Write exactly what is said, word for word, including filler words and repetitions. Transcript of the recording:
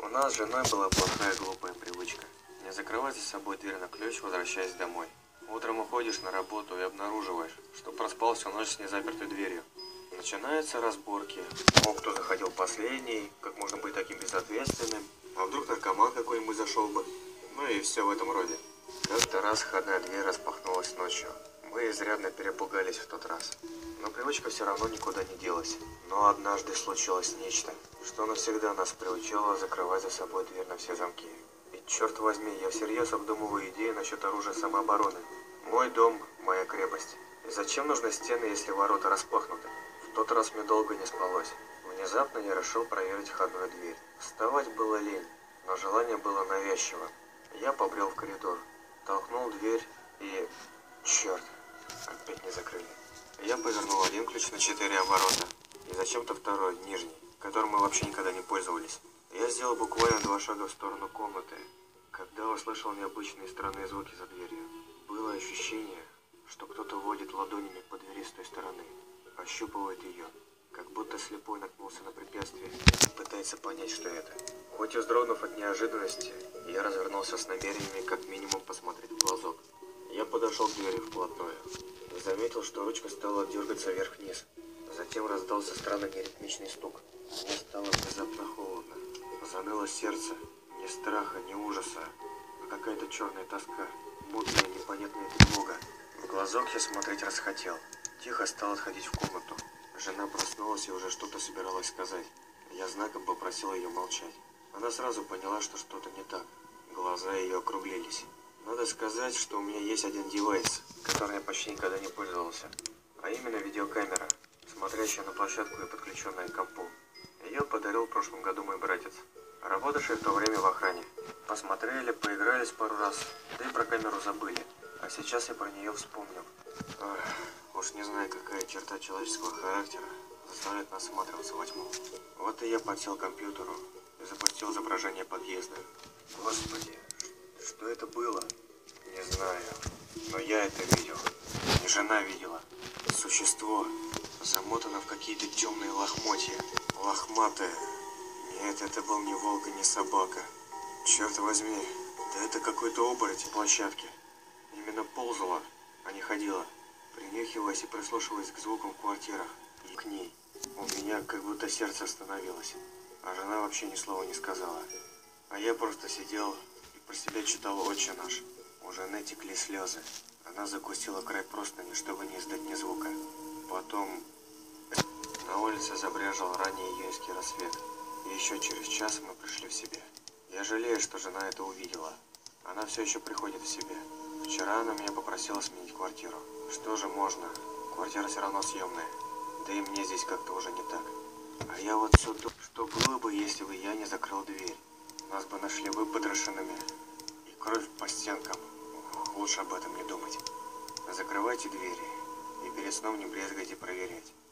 У нас с женой была плохая глупая привычка. Не закрывать за собой дверь на ключ, возвращаясь домой. Утром уходишь на работу и обнаруживаешь, что проспал всю ночь с незапертой дверью. Начинаются разборки. О, кто заходил последний, как можно быть таким безответственным, а вдруг наркоман какой-нибудь зашел бы. Ну и все в этом роде. Как-то раз входная дверь распахнулась ночью. Мы изрядно перепугались в тот раз. Но привычка все равно никуда не делась. Но однажды случилось нечто, что навсегда нас приучало закрывать за собой дверь на все замки. И черт возьми, я всерьез обдумываю идею насчет оружия самообороны. Мой дом – моя крепость. И зачем нужны стены, если ворота распахнуты? В тот раз мне долго не спалось. Внезапно я решил проверить входную дверь. Вставать было лень, но желание было навязчиво. Я побрел в коридор, толкнул дверь и... Черт, опять не закрыли. Я повернул один ключ на четыре оборота и зачем-то второй, нижний, которым мы вообще никогда не пользовались. Я сделал буквально два шага в сторону комнаты, когда услышал необычные странные звуки за дверью. Было ощущение, что кто-то водит ладонями по двери с той стороны, ощупывает ее, как будто слепой наткнулся на препятствие и пытается понять, что это. Хоть и вздрогнув от неожиданности, я развернулся с намерениями как минимум посмотреть в глазок. Я подошел к двери вплотную и заметил, что ручка стала дергаться вверх-вниз. Затем раздался странный неритмичный стук. Мне стало внезапно холодно. Заныло сердце. Ни страха, ни ужаса, а какая-то черная тоска, мутная непонятная тревога. В глазок я смотреть расхотел. Тихо стал отходить в комнату. Жена проснулась и уже что-то собиралась сказать. Я знаком попросил ее молчать. Она сразу поняла, что что-то не так. Глаза ее округлились. Надо сказать, что у меня есть один девайс, которым я почти никогда не пользовался. А именно видеокамера, смотрящая на площадку и подключенная к компу. Ее подарил в прошлом году мой братец, работавший в то время в охране. Посмотрели, поигрались пару раз, да и про камеру забыли. А сейчас я про нее вспомнил. Ах, уж не знаю, какая черта человеческого характера заставляет нас всматриваться во тьму. Вот и я подсел к компьютеру и запустил изображение подъезда. Господи, что это было? Не знаю, но я это видел. И жена видела. Существо замотано в какие-то темные лохмотья. Лохматое. Нет, это был не волк и не собака. Черт возьми, да это какой-то оборотень площадки. Именно ползала, а не ходила. Принюхивалась и прислушивалась к звукам в квартирах. И к ней. У меня как будто сердце остановилось. А жена вообще ни слова не сказала. А я просто сидел и про себя читал «Отче наш». У жены текли слезы. Она закусила край простыни, чтобы не издать ни звука. Потом на улице забрежил ранний июньский рассвет. И еще через час мы пришли в себя. Я жалею, что жена это увидела. Она все еще приходит в себя. Вчера она меня попросила сменить квартиру. Что же можно? Квартира все равно съемная. Да и мне здесь как-то уже не так. А я вот все думаю, что было бы, если бы я не закрыл дверь. Нас бы нашли выпотрошенными. И кровь по стенкам. Лучше об этом не думать. Закрывайте двери. И перед сном не брезгайте проверять.